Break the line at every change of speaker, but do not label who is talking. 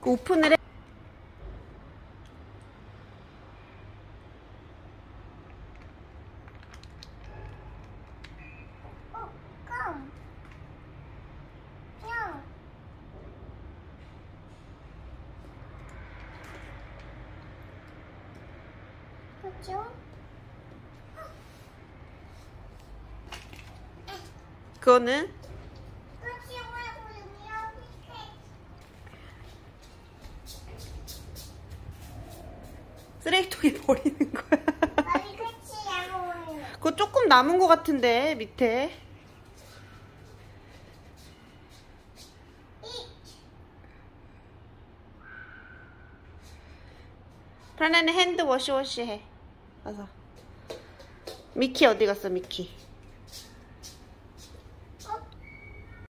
그 오픈을 해. 그거는 쓰레기통에 버리는 거야. 그거 조금 남은 거 같은데 밑에. 프라나는 핸드 워시워시 해. 가서. 미키 어디 갔어, 미키?